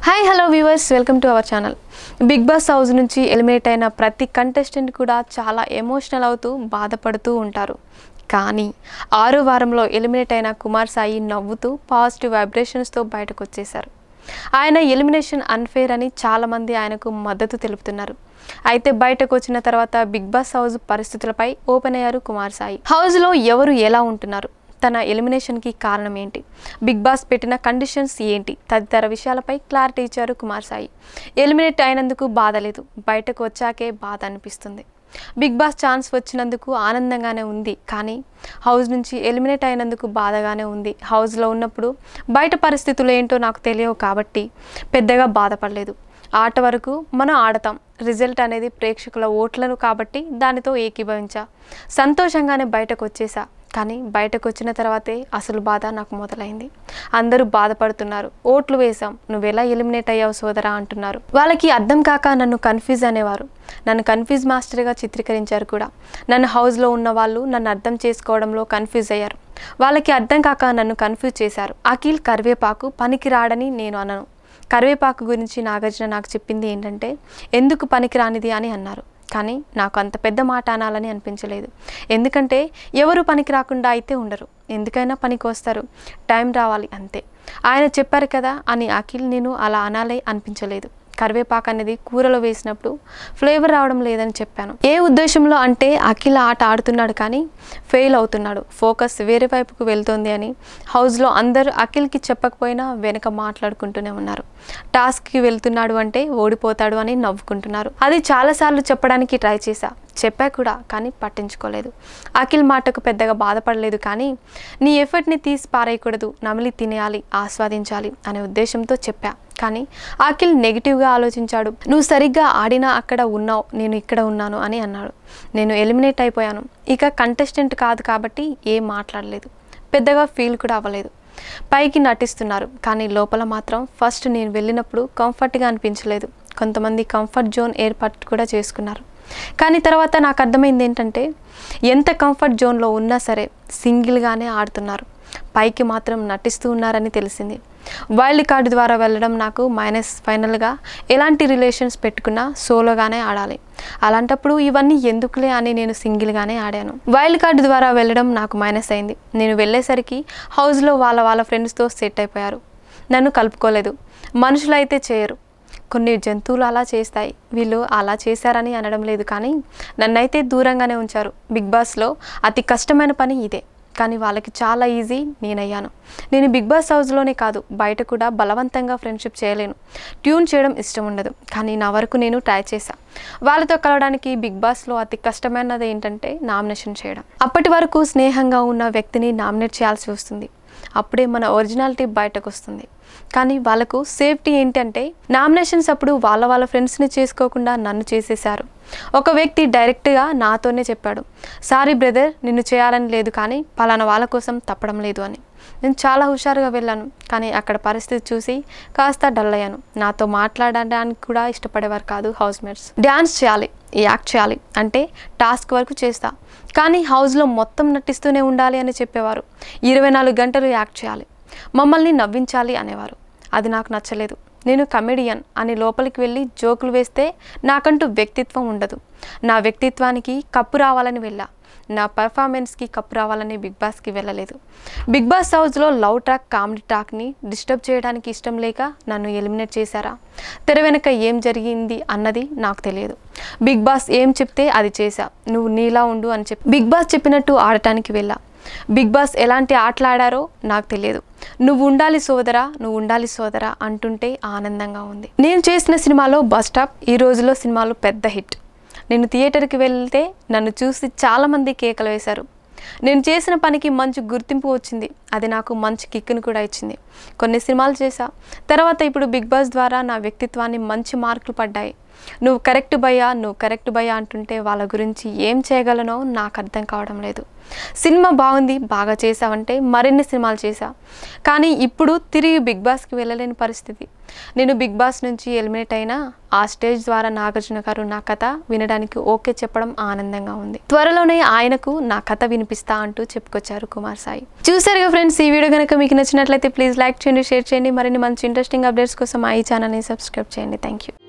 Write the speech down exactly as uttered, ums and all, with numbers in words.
Hi hello viewers, welcome to our channel. Bigg Boss house నుంచి eliminate అయిన ప్రతి contestant కూడా చాలా ఎమోషనల్ అవుతూ బాధపడుతూ ఉంటారు. కానీ ఆరో వారంలో ఎలిమినేట్ అయిన కుమార్ సాయి నవ్వుతూ పాజిటివ్ వైబ్రేషన్స్తో బయటకు వచ్చేశారు. ఆయన ఎలిమినేషన్ అన్ఫేర్ అని చాలామంది ఆయనకు మద్దతు తెలుపుతున్నారు. అయితే బయటకు వచ్చిన తర్వాత బిగ్ బాస్ హౌస్ పరిస్థితులపై ఓపెన్ అయ్యారు కుమార్ సాయి. హౌస్లో ఎవరు ఎలా ఉంటున్నారు, తన ఎలిమినేషన్కి కారణం ఏంటి, బిగ్ బాస్ పెట్టిన కండిషన్స్ ఏంటి తదితర విషయాలపై క్లారిటీ ఇచ్చారు కుమార్ సాయి. ఎలిమినేట్ అయినందుకు బాధ లేదు, బయటకు వచ్చాకే బాధ అనిపిస్తుంది. బిగ్ బాస్ ఛాన్స్ వచ్చినందుకు ఆనందంగానే ఉంది, కానీ హౌస్ నుంచి ఎలిమినేట్ అయినందుకు బాధగానే ఉంది. హౌస్లో ఉన్నప్పుడు బయట పరిస్థితులు ఏంటో నాకు తెలియవు కాబట్టి పెద్దగా బాధపడలేదు. ఆట వరకు మనం ఆడతాం, రిజల్ట్ అనేది ప్రేక్షకుల ఓట్లను కాబట్టి దానితో ఏకీభవించా, సంతోషంగానే బయటకు వచ్చేసా. కానీ బయటకు వచ్చిన తర్వాతే అసలు బాధ నాకు మొదలైంది. అందరూ బాధపడుతున్నారు, ఓట్లు వేసాం, నువ్వెలా ఎలిమినేట్ అయ్యావు సోదరా అంటున్నారు. వాళ్ళకి అర్థం కాక నన్ను కన్ఫ్యూజ్ అనేవారు. నన్ను కన్ఫ్యూజ్ మాస్టర్గా చిత్రీకరించారు కూడా. నన్ను హౌస్లో ఉన్న వాళ్ళు నన్ను అర్థం చేసుకోవడంలో కన్ఫ్యూజ్ అయ్యారు. వాళ్ళకి అర్థం కాక నన్ను కన్ఫ్యూజ్ చేశారు. అఖిల్ కరివేపాకు పనికి రాడని నేను అనను. కరివేపాకు గురించి నాగార్జున నాకు చెప్పింది ఏంటంటే ఎందుకు పనికిరానిది అని అన్నారు. కానీ నాకు అంత పెద్ద మాట అనాలని అనిపించలేదు. ఎందుకంటే ఎవరు పనికి రాకుండా అయితే ఉండరు, ఎందుకైనా పనికి వస్తారు, టైం రావాలి అంతే. ఆయన చెప్పారు కదా అని అఖిల్ నేను అలా అనాలే అనిపించలేదు. కరివేపాకు అనేది కూరలో వేసినప్పుడు ఫ్లేవర్ రావడం లేదని చెప్పాను. ఏ ఉద్దేశంలో అంటే అఖిల్ ఆట ఆడుతున్నాడు కానీ ఫెయిల్ అవుతున్నాడు, ఫోకస్ వేరే వైపుకు వెళ్తుంది అని హౌస్లో అందరూ అఖిల్కి చెప్పకపోయినా వెనక మాట్లాడుకుంటూనే ఉన్నారు. టాస్క్కి వెళ్తున్నాడు అంటే ఓడిపోతాడు అని నవ్వుకుంటున్నారు. అది చాలాసార్లు చెప్పడానికి ట్రై చేశా, చెప్పా కూడా, కానీ పట్టించుకోలేదు. అఖిల్ మాటకు పెద్దగా బాధపడలేదు, కానీ నీ ఎఫర్ట్ని తీసి పారేయకూడదు, నమిలి తినేయాలి, ఆస్వాదించాలి అనే ఉద్దేశంతో చెప్పా. కానీ అఖిల్ నెగిటివ్గా ఆలోచించాడు. నువ్వు సరిగ్గా ఆడినా అక్కడ ఉన్నావు, నేను ఇక్కడ ఉన్నాను అని అన్నాడు. నేను ఎలిమినేట్ అయిపోయాను, ఇక కంటెస్టెంట్ కాదు కాబట్టి ఏం మాట్లాడలేదు, పెద్దగా ఫీల్ కూడా అవ్వలేదు. పైకి నటిస్తున్నారు కానీ లోపల మాత్రం ఫస్ట్ నేను వెళ్ళినప్పుడు కంఫర్ట్గా అనిపించలేదు. కొంతమంది కంఫర్ట్ జోన్ ఏర్పాటు కూడా చేసుకున్నారు. కానీ తర్వాత నాకు అర్థమైంది ఏంటంటే ఎంత కంఫర్ట్ జోన్లో ఉన్నా సరే సింగిల్గానే ఆడుతున్నారు, పైకి మాత్రం నటిస్తూ ఉన్నారని తెలిసింది. వైల్డ్ కార్డు ద్వారా వెళ్ళడం నాకు మైనస్. ఫైనల్గా ఎలాంటి రిలేషన్స్ పెట్టుకున్నా సోలోగానే ఆడాలి, అలాంటప్పుడు ఇవన్నీ ఎందుకులే అని నేను సింగిల్గానే ఆడాను. వైల్డ్ కార్డు ద్వారా వెళ్ళడం నాకు మైనస్ అయింది. నేను వెళ్ళేసరికి హౌస్లో వాళ్ళ వాళ్ళ ఫ్రెండ్స్తో సెట్ అయిపోయారు, నన్ను కలుపుకోలేదు. మనుషులు అయితే చేయరు, కొన్ని జంతువులు అలా చేస్తాయి, వీళ్ళు అలా చేశారని అనడం లేదు, కానీ నన్నైతే దూరంగానే ఉంచారు. బిగ్ బాస్లో అతి కష్టమైన పని ఇదే, కానీ వాళ్ళకి చాలా ఈజీ నేనయ్యాను. నేను బిగ్ బాస్ హౌస్లోనే కాదు బయట కూడా బలవంతంగా ఫ్రెండ్షిప్ చేయలేను, ట్యూన్ చేయడం ఇష్టం ఉండదు, కానీ నా వరకు నేను ట్రై చేశాను. వాళ్ళతో కలవడానికి బిగ్ బాస్లో అతి కష్టమైనది ఏంటంటే నామినేషన్ చేయడం. అప్పటి వరకు స్నేహంగా ఉన్న వ్యక్తిని నామినేట్ చేయాల్సి వస్తుంది, అప్పుడే మన ఒరిజినాలిటీ బయటకు వస్తుంది. కానీ వాళ్ళకు సేఫ్టీ ఏంటంటే నామినేషన్స్ అప్పుడు వాళ్ళ వాళ్ళ ఫ్రెండ్స్ని చేసుకోకుండా నన్ను చేసేశారు. ఒక వ్యక్తి డైరెక్ట్గా నాతోనే చెప్పాడు, సారీ బ్రదర్ నిన్ను చేయాలని లేదు, కానీ పలానా వాళ్ళ కోసం తప్పడం లేదు అని. నేను చాలా హుషారుగా వెళ్ళాను, కానీ అక్కడ పరిస్థితి చూసి కాస్త డల్ అయ్యాను. నాతో మాట్లాడడానికి కూడా ఇష్టపడేవారు కాదు హౌస్మేట్స్. డ్యాన్స్ చేయాలి, యాక్ట్ చేయాలి అంటే టాస్క్ వరకు చేస్తా, కానీ హౌస్లో మొత్తం నటిస్తూనే ఉండాలి అని చెప్పేవారు. ఇరవై నాలుగు గంటలు యాక్ట్ చేయాలి, మమ్మల్ని నవ్వించాలి అనేవారు. అది నాకు నచ్చలేదు. నేను కమెడియన్ అని లోపలికి వెళ్ళి జోకులు వేస్తే నాకంటూ వ్యక్తిత్వం ఉండదు. నా వ్యక్తిత్వానికి కప్పు రావాలని వెళ్ళా, నా పర్ఫార్మెన్స్కి కప్పు రావాలని బిగ్ బాస్కి వెళ్ళలేదు. బిగ్ బాస్ హౌస్లో లవ్ ట్రాక్ కామెడీ ట్రాక్ని డిస్టర్బ్ చేయడానికి ఇష్టం లేక నన్ను ఎలిమినేట్ చేశారా? తెర వెనక ఏం జరిగింది అన్నది నాకు తెలియదు. బిగ్ బాస్ ఏం చెప్తే అది చేశా, నువ్వు నీలా ఉండు అని చెప్పి బిగ్ బాస్ చెప్పినట్టు ఆడటానికి వెళ్ళా. బిగ్ బాస్ ఎలాంటి ఆటలాడారో నాకు తెలియదు. నువ్వు ఉండాలి సోదరా, నువ్వు ఉండాలి సోదరా అంటుంటే ఆనందంగా ఉంది. నేను చేసిన సినిమాలో బస్ స్టాప్ ఈ రోజులో సినిమాలో పెద్ద హిట్. నేను థియేటర్కి వెళ్తే నన్ను చూసి చాలామంది కేకలు వేశారు. నేను చేసిన పనికి మంచి గుర్తింపు వచ్చింది, అది నాకు మంచి కిక్ను కూడా ఇచ్చింది. కొన్ని సినిమాలు చేశా, తర్వాత ఇప్పుడు బిగ్ బాస్ ద్వారా నా వ్యక్తిత్వాన్ని మంచి మార్కులు పడ్డాయి. నువ్వు కరెక్ట్ భయ్యా నువ్వు కరెక్ట్ భయ్యా అంటుంటే వాళ్ళ గురించి ఏం చేయగలనో నాకు అర్థం కావడం లేదు. సినిమా బాగుంది, బాగా చేసావంటే మరిన్ని సినిమాలు చేశా, కానీ ఇప్పుడు తిరిగి బిగ్ బాస్కి వెళ్ళలేని పరిస్థితి. నేను బిగ్ బాస్ నుంచి ఎలిమినేట్ అయినా ఆ స్టేజ్ ద్వారా నాగార్జున గారు నా కథ వినడానికి ఓకే చెప్పడం ఆనందంగా ఉంది. త్వరలోనే ఆయనకు నా కథ వినిపిస్తా అంటూ చెప్పుకొచ్చారు కుమార్ సాయి. చూసారుగా ఫ్రెండ్స్, ఈ వీడియో కనుక మీకు నచ్చినట్లయితే ప్లీజ్ లైక్ చేయండి, షేర్ చేయండి. మరిన్ని మంచి ఇంట్రెస్టింగ్ అప్డేట్స్ కోసం మా ఈ ఛానల్ని సబ్స్క్రైబ్ చేయండి. Thank you.